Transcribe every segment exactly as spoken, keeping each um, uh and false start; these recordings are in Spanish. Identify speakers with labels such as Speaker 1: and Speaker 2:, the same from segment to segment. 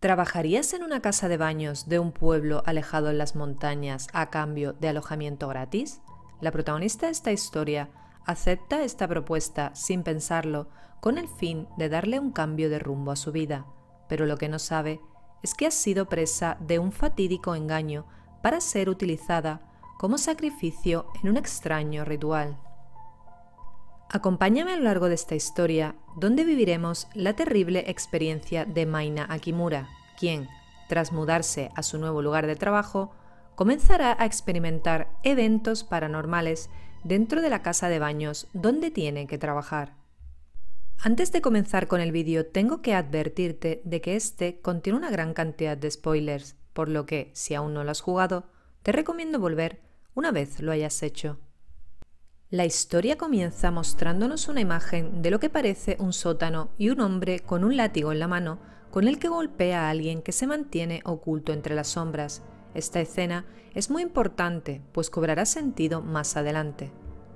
Speaker 1: ¿Trabajarías en una casa de baños de un pueblo alejado en las montañas a cambio de alojamiento gratis? La protagonista de esta historia acepta esta propuesta sin pensarlo, con el fin de darle un cambio de rumbo a su vida, pero lo que no sabe es que ha sido presa de un fatídico engaño para ser utilizada como sacrificio en un extraño ritual. Acompáñame a lo largo de esta historia, donde viviremos la terrible experiencia de Maina Akimura, quien, tras mudarse a su nuevo lugar de trabajo, comenzará a experimentar eventos paranormales dentro de la casa de baños donde tiene que trabajar. Antes de comenzar con el vídeo, tengo que advertirte de que este contiene una gran cantidad de spoilers, por lo que, si aún no lo has jugado, te recomiendo volver una vez lo hayas hecho. La historia comienza mostrándonos una imagen de lo que parece un sótano y un hombre con un látigo en la mano con el que golpea a alguien que se mantiene oculto entre las sombras. Esta escena es muy importante, pues cobrará sentido más adelante.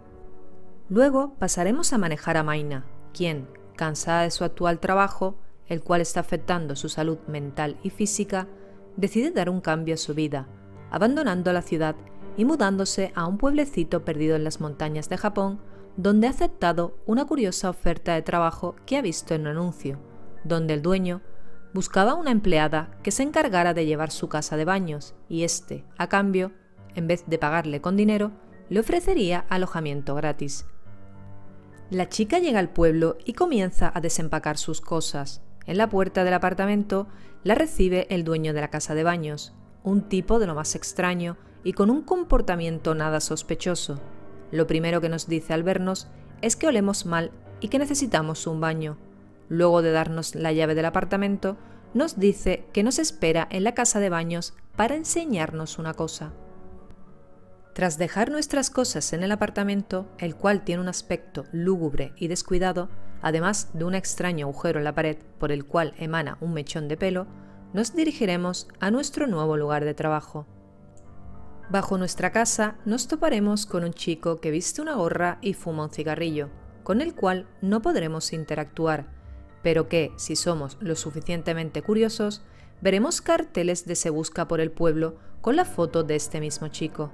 Speaker 1: Luego pasaremos a manejar a Maina, quien, cansada de su actual trabajo, el cual está afectando su salud mental y física, decide dar un cambio a su vida, abandonando la ciudad y mudándose a un pueblecito perdido en las montañas de Japón, donde ha aceptado una curiosa oferta de trabajo que ha visto en un anuncio, donde el dueño buscaba una empleada que se encargara de llevar su casa de baños y éste, a cambio, en vez de pagarle con dinero, le ofrecería alojamiento gratis. La chica llega al pueblo y comienza a desempacar sus cosas. En la puerta del apartamento la recibe el dueño de la casa de baños, un tipo de lo más extraño y con un comportamiento nada sospechoso. Lo primero que nos dice al vernos es que olemos mal y que necesitamos un baño. Luego de darnos la llave del apartamento, nos dice que nos espera en la casa de baños para enseñarnos una cosa. Tras dejar nuestras cosas en el apartamento, el cual tiene un aspecto lúgubre y descuidado, además de un extraño agujero en la pared por el cual emana un mechón de pelo, nos dirigiremos a nuestro nuevo lugar de trabajo. Bajo nuestra casa nos toparemos con un chico que viste una gorra y fuma un cigarrillo, con el cual no podremos interactuar, pero que, si somos lo suficientemente curiosos, veremos carteles de se busca por el pueblo con la foto de este mismo chico.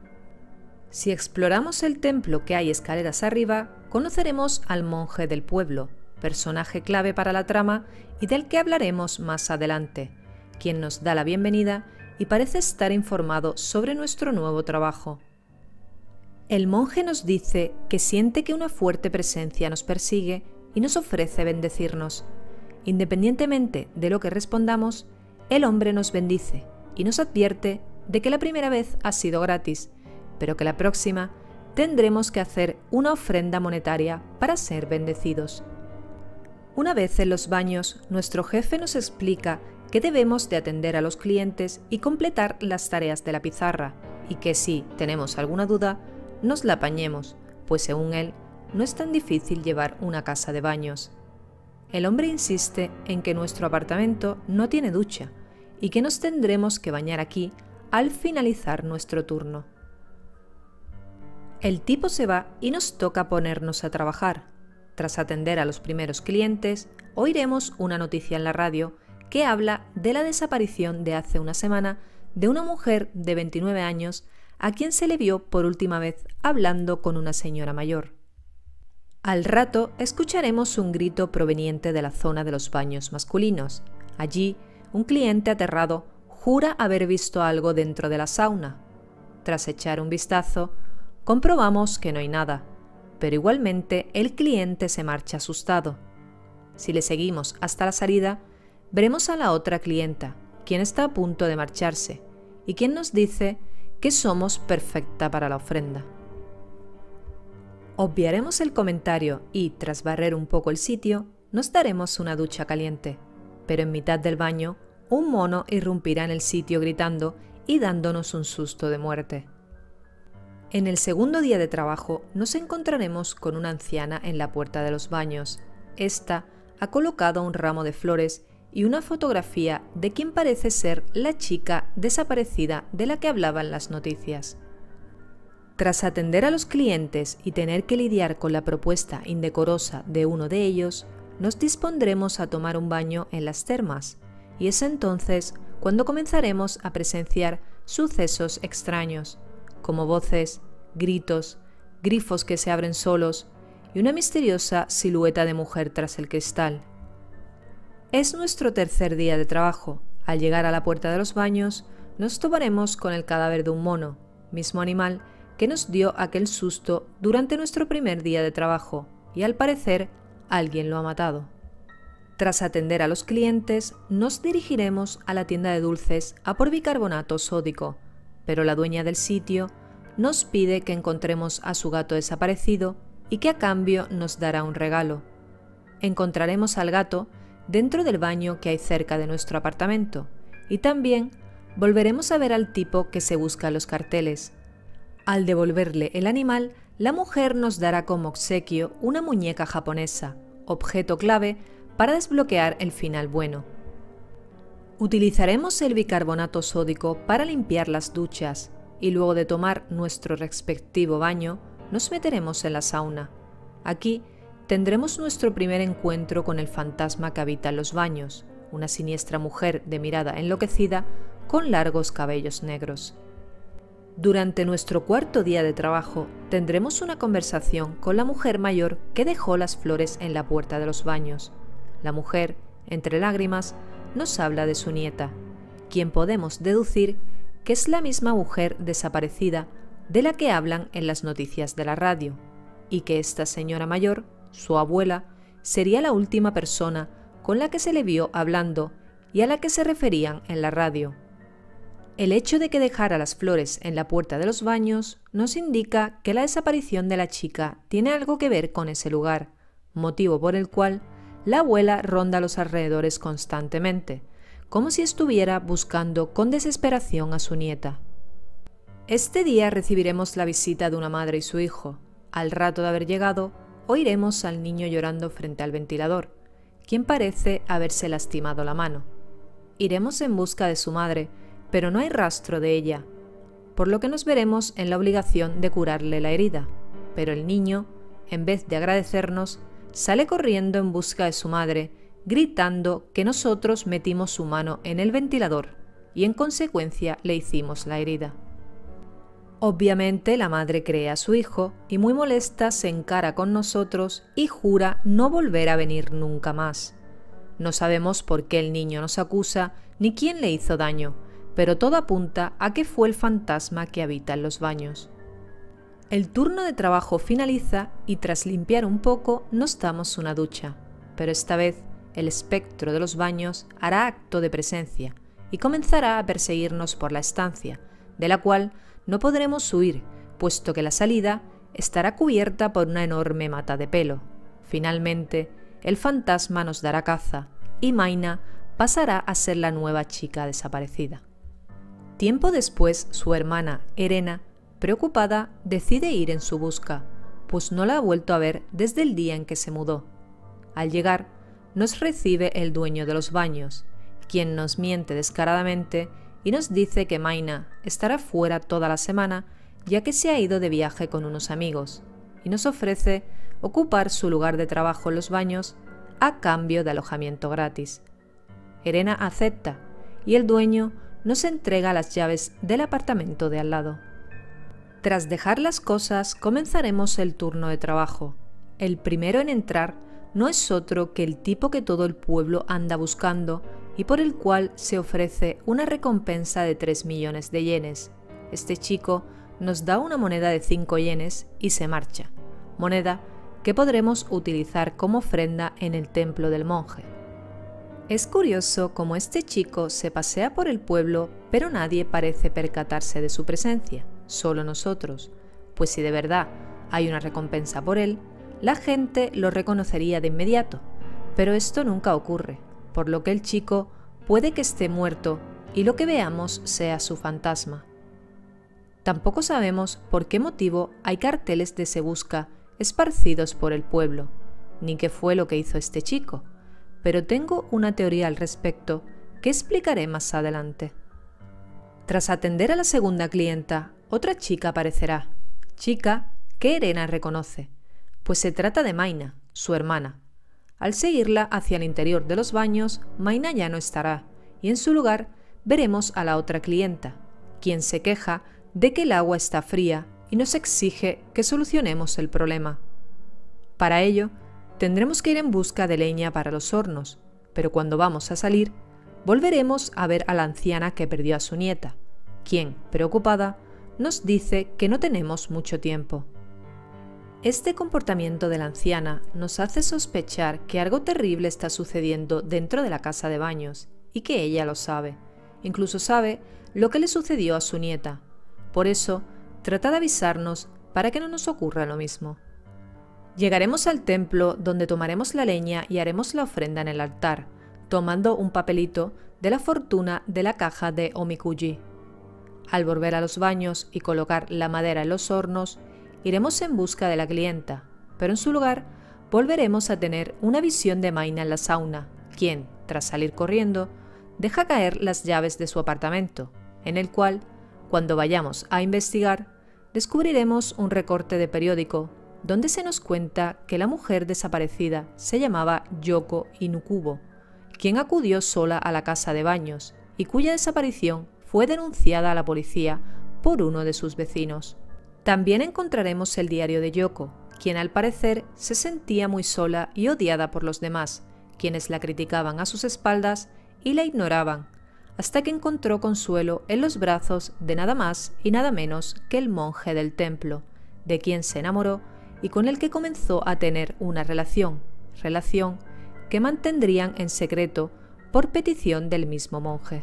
Speaker 1: Si exploramos el templo que hay escaleras arriba, conoceremos al monje del pueblo, personaje clave para la trama y del que hablaremos más adelante, quien nos da la bienvenida y parece estar informado sobre nuestro nuevo trabajo. El monje nos dice que siente que una fuerte presencia nos persigue y nos ofrece bendecirnos. Independientemente de lo que respondamos, el hombre nos bendice y nos advierte de que la primera vez ha sido gratis, pero que la próxima tendremos que hacer una ofrenda monetaria para ser bendecidos. Una vez en los baños, nuestro jefe nos explica que debemos de atender a los clientes y completar las tareas de la pizarra, y que si tenemos alguna duda, nos la apañemos, pues según él, no es tan difícil llevar una casa de baños. El hombre insiste en que nuestro apartamento no tiene ducha, y que nos tendremos que bañar aquí al finalizar nuestro turno. El tipo se va y nos toca ponernos a trabajar. Tras atender a los primeros clientes, oiremos una noticia en la radio que habla de la desaparición de hace una semana de una mujer de veintinueve años a quien se le vio por última vez hablando con una señora mayor. Al rato escucharemos un grito proveniente de la zona de los baños masculinos. Allí, un cliente aterrado jura haber visto algo dentro de la sauna. Tras echar un vistazo, comprobamos que no hay nada, pero igualmente el cliente se marcha asustado. Si le seguimos hasta la salida, veremos a la otra clienta, quien está a punto de marcharse, y quien nos dice que somos perfecta para la ofrenda. Obviaremos el comentario y, tras barrer un poco el sitio, nos daremos una ducha caliente, pero en mitad del baño, un mono irrumpirá en el sitio gritando y dándonos un susto de muerte. En el segundo día de trabajo nos encontraremos con una anciana en la puerta de los baños. Esta ha colocado un ramo de flores y una fotografía de quien parece ser la chica desaparecida de la que hablaban las noticias. Tras atender a los clientes y tener que lidiar con la propuesta indecorosa de uno de ellos, nos dispondremos a tomar un baño en las termas, y es entonces cuando comenzaremos a presenciar sucesos extraños, como voces, gritos, grifos que se abren solos y una misteriosa silueta de mujer tras el cristal. Es nuestro tercer día de trabajo. Al llegar a la puerta de los baños, nos toparemos con el cadáver de un mono, mismo animal que nos dio aquel susto durante nuestro primer día de trabajo, y al parecer alguien lo ha matado. Tras atender a los clientes, nos dirigiremos a la tienda de dulces a por bicarbonato sódico, pero la dueña del sitio nos pide que encontremos a su gato desaparecido y que a cambio nos dará un regalo. Encontraremos al gato dentro del baño que hay cerca de nuestro apartamento, y también volveremos a ver al tipo que se busca en los carteles. Al devolverle el animal, la mujer nos dará como obsequio una muñeca japonesa, objeto clave para desbloquear el final bueno. Utilizaremos el bicarbonato sódico para limpiar las duchas y luego de tomar nuestro respectivo baño, nos meteremos en la sauna. Aquí tendremos nuestro primer encuentro con el fantasma que habita en los baños, una siniestra mujer de mirada enloquecida con largos cabellos negros. Durante nuestro cuarto día de trabajo tendremos una conversación con la mujer mayor que dejó las flores en la puerta de los baños. La mujer, entre lágrimas, nos habla de su nieta, quien podemos deducir que es la misma mujer desaparecida de la que hablan en las noticias de la radio, y que esta señora mayor, su abuela, sería la última persona con la que se le vio hablando y a la que se referían en la radio. El hecho de que dejara las flores en la puerta de los baños nos indica que la desaparición de la chica tiene algo que ver con ese lugar, motivo por el cual la abuela ronda los alrededores constantemente, como si estuviera buscando con desesperación a su nieta. Este día recibiremos la visita de una madre y su hijo. Al rato de haber llegado, oiremos al niño llorando frente al ventilador, quien parece haberse lastimado la mano. Iremos en busca de su madre, pero no hay rastro de ella, por lo que nos veremos en la obligación de curarle la herida. Pero el niño, en vez de agradecernos, sale corriendo en busca de su madre, gritando que nosotros metimos su mano en el ventilador y en consecuencia le hicimos la herida. Obviamente la madre cree a su hijo y muy molesta se encara con nosotros y jura no volver a venir nunca más. No sabemos por qué el niño nos acusa ni quién le hizo daño, pero todo apunta a que fue el fantasma que habita en los baños. El turno de trabajo finaliza y tras limpiar un poco nos damos una ducha, pero esta vez el espectro de los baños hará acto de presencia y comenzará a perseguirnos por la estancia, de la cual no podremos huir, puesto que la salida estará cubierta por una enorme mata de pelo. Finalmente, el fantasma nos dará caza y Maina pasará a ser la nueva chica desaparecida. Tiempo después, su hermana, Erena, preocupada, decide ir en su busca, pues no la ha vuelto a ver desde el día en que se mudó. Al llegar, nos recibe el dueño de los baños, quien nos miente descaradamente y nos dice que Maina estará fuera toda la semana ya que se ha ido de viaje con unos amigos, y nos ofrece ocupar su lugar de trabajo en los baños a cambio de alojamiento gratis. Erena acepta y el dueño nos entrega las llaves del apartamento de al lado. Tras dejar las cosas, comenzaremos el turno de trabajo. El primero en entrar no es otro que el tipo que todo el pueblo anda buscando y por el cual se ofrece una recompensa de tres millones de yenes. Este chico nos da una moneda de cinco yenes y se marcha, moneda que podremos utilizar como ofrenda en el templo del monje. Es curioso cómo este chico se pasea por el pueblo, pero nadie parece percatarse de su presencia, solo nosotros, pues si de verdad hay una recompensa por él, la gente lo reconocería de inmediato, pero esto nunca ocurre, por lo que el chico puede que esté muerto y lo que veamos sea su fantasma. Tampoco sabemos por qué motivo hay carteles de Se Busca esparcidos por el pueblo, ni qué fue lo que hizo este chico, pero tengo una teoría al respecto que explicaré más adelante. Tras atender a la segunda clienta, otra chica aparecerá, chica que Erena reconoce, pues se trata de Maina, su hermana. Al seguirla hacia el interior de los baños, Maina ya no estará, y en su lugar veremos a la otra clienta, quien se queja de que el agua está fría y nos exige que solucionemos el problema. Para ello, tendremos que ir en busca de leña para los hornos, pero cuando vamos a salir, volveremos a ver a la anciana que perdió a su nieta, quien, preocupada, nos dice que no tenemos mucho tiempo. Este comportamiento de la anciana nos hace sospechar que algo terrible está sucediendo dentro de la casa de baños y que ella lo sabe. Incluso sabe lo que le sucedió a su nieta. Por eso, trata de avisarnos para que no nos ocurra lo mismo. Llegaremos al templo donde tomaremos la leña y haremos la ofrenda en el altar, tomando un papelito de la fortuna de la caja de Omikuji. Al volver a los baños y colocar la madera en los hornos, iremos en busca de la clienta, pero en su lugar volveremos a tener una visión de Maina en la sauna, quien, tras salir corriendo, deja caer las llaves de su apartamento, en el cual, cuando vayamos a investigar, descubriremos un recorte de periódico donde se nos cuenta que la mujer desaparecida se llamaba Yoko Inukubo, quien acudió sola a la casa de baños y cuya desaparición fue denunciada a la policía por uno de sus vecinos. También encontraremos el diario de Yoko, quien al parecer se sentía muy sola y odiada por los demás, quienes la criticaban a sus espaldas y la ignoraban, hasta que encontró consuelo en los brazos de nada más y nada menos que el monje del templo, de quien se enamoró y con el que comenzó a tener una relación, relación que mantendrían en secreto por petición del mismo monje.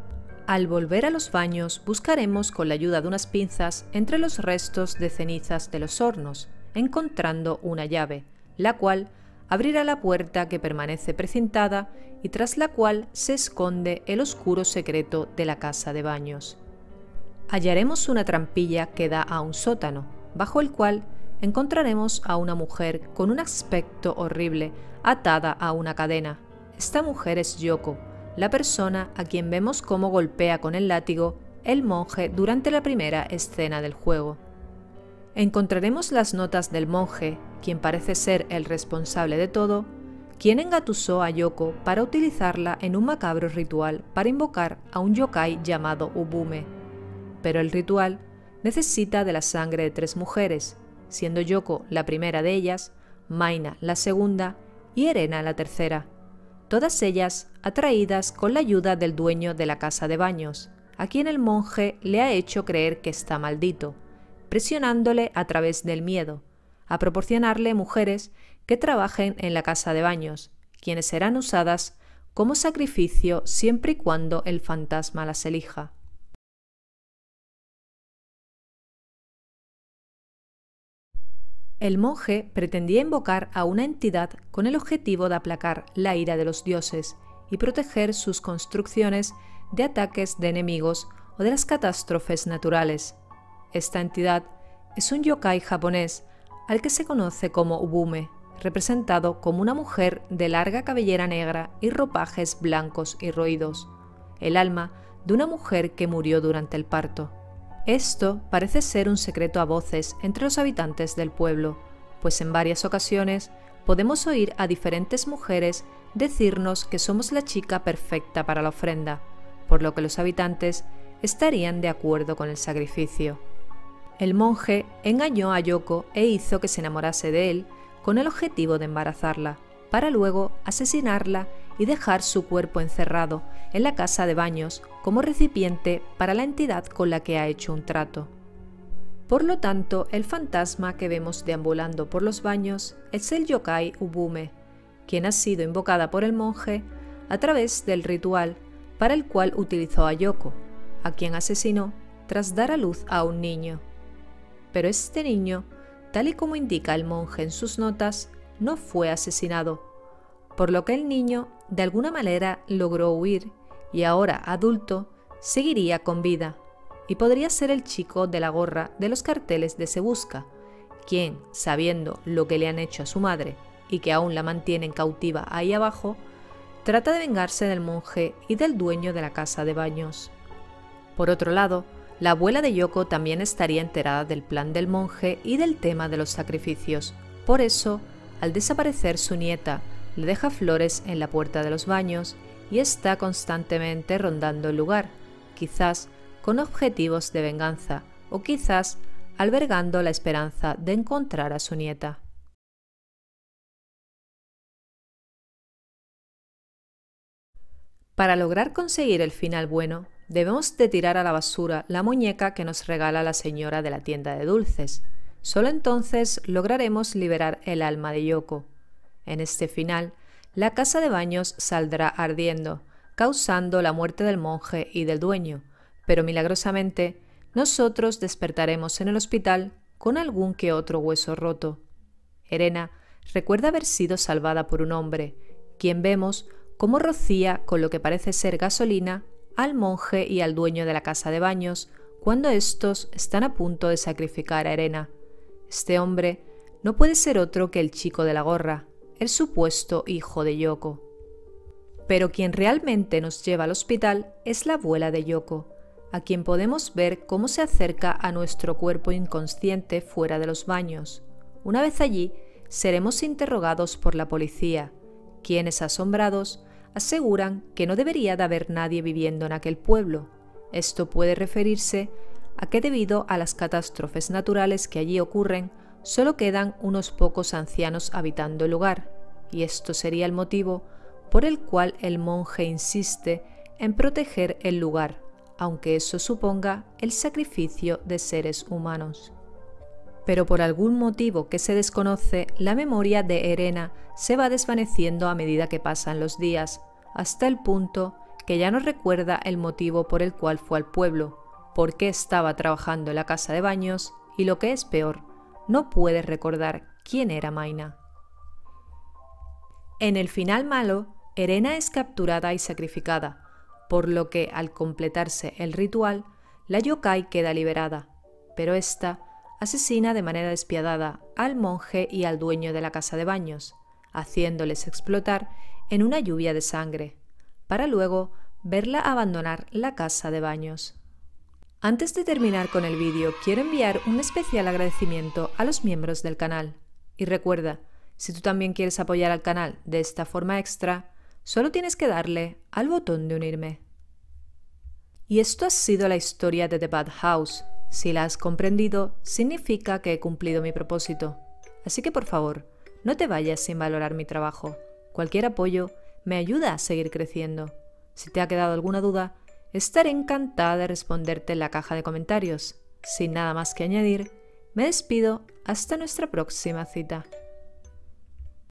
Speaker 1: Al volver a los baños buscaremos con la ayuda de unas pinzas entre los restos de cenizas de los hornos, encontrando una llave, la cual abrirá la puerta que permanece precintada y tras la cual se esconde el oscuro secreto de la casa de baños. Hallaremos una trampilla que da a un sótano, bajo el cual encontraremos a una mujer con un aspecto horrible atada a una cadena. Esta mujer es Yoko, la persona a quien vemos cómo golpea con el látigo el monje durante la primera escena del juego. Encontraremos las notas del monje, quien parece ser el responsable de todo, quien engatusó a Yoko para utilizarla en un macabro ritual para invocar a un yokai llamado Ubume. Pero el ritual necesita de la sangre de tres mujeres, siendo Yoko la primera de ellas, Maina la segunda y Erena la tercera, todas ellas atraídas con la ayuda del dueño de la casa de baños, a quien el monje le ha hecho creer que está maldito, presionándole a través del miedo, a proporcionarle mujeres que trabajen en la casa de baños, quienes serán usadas como sacrificio siempre y cuando el fantasma las elija. El monje pretendía invocar a una entidad con el objetivo de aplacar la ira de los dioses y proteger sus construcciones de ataques de enemigos o de las catástrofes naturales. Esta entidad es un yokai japonés al que se conoce como Ubume, representado como una mujer de larga cabellera negra y ropajes blancos y roídos, el alma de una mujer que murió durante el parto. Esto parece ser un secreto a voces entre los habitantes del pueblo, pues en varias ocasiones podemos oír a diferentes mujeres decirnos que somos la chica perfecta para la ofrenda, por lo que los habitantes estarían de acuerdo con el sacrificio. El monje engañó a Yoko e hizo que se enamorase de él con el objetivo de embarazarla, para luego asesinarla y dejar su cuerpo encerrado en la casa de baños como recipiente para la entidad con la que ha hecho un trato. Por lo tanto, el fantasma que vemos deambulando por los baños es el yokai Ubume, quien ha sido invocada por el monje a través del ritual para el cual utilizó a Yoko, a quien asesinó tras dar a luz a un niño. Pero este niño, tal y como indica el monje en sus notas, no fue asesinado, por lo que el niño de alguna manera logró huir y ahora adulto seguiría con vida, y podría ser el chico de la gorra de los carteles de Se Busca, quien, sabiendo lo que le han hecho a su madre y que aún la mantienen cautiva ahí abajo, trata de vengarse del monje y del dueño de la casa de baños. Por otro lado, la abuela de Yoko también estaría enterada del plan del monje y del tema de los sacrificios. Por eso, al desaparecer su nieta, le deja flores en la puerta de los baños y está constantemente rondando el lugar, quizás con objetivos de venganza o quizás albergando la esperanza de encontrar a su nieta. Para lograr conseguir el final bueno, debemos de tirar a la basura la muñeca que nos regala la señora de la tienda de dulces. Solo entonces lograremos liberar el alma de Yoko. En este final, la casa de baños saldrá ardiendo, causando la muerte del monje y del dueño, pero milagrosamente nosotros despertaremos en el hospital con algún que otro hueso roto. Erena recuerda haber sido salvada por un hombre, quien vemos cómo rocía con lo que parece ser gasolina al monje y al dueño de la casa de baños cuando estos están a punto de sacrificar a Erena. Este hombre no puede ser otro que el chico de la gorra, el supuesto hijo de Yoko. Pero quien realmente nos lleva al hospital es la abuela de Yoko, a quien podemos ver cómo se acerca a nuestro cuerpo inconsciente fuera de los baños. Una vez allí, seremos interrogados por la policía, quienes, asombrados, aseguran que no debería de haber nadie viviendo en aquel pueblo. Esto puede referirse a que debido a las catástrofes naturales que allí ocurren, solo quedan unos pocos ancianos habitando el lugar, y esto sería el motivo por el cual el monje insiste en proteger el lugar, aunque eso suponga el sacrificio de seres humanos. Pero por algún motivo que se desconoce, la memoria de Erena se va desvaneciendo a medida que pasan los días, hasta el punto que ya no recuerda el motivo por el cual fue al pueblo, por qué estaba trabajando en la casa de baños y, lo que es peor, no puede recordar quién era Maina. En el final malo, Erena es capturada y sacrificada, por lo que al completarse el ritual, la yokai queda liberada, pero esta asesina de manera despiadada al monje y al dueño de la casa de baños, haciéndoles explotar en una lluvia de sangre, para luego verla abandonar la casa de baños. Antes de terminar con el vídeo, quiero enviar un especial agradecimiento a los miembros del canal. Y recuerda, si tú también quieres apoyar al canal de esta forma extra, solo tienes que darle al botón de unirme. Y esto ha sido la historia de The Bad House. Si la has comprendido, significa que he cumplido mi propósito. Así que por favor, no te vayas sin valorar mi trabajo. Cualquier apoyo me ayuda a seguir creciendo. Si te ha quedado alguna duda, estaré encantada de responderte en la caja de comentarios. Sin nada más que añadir, me despido hasta nuestra próxima cita.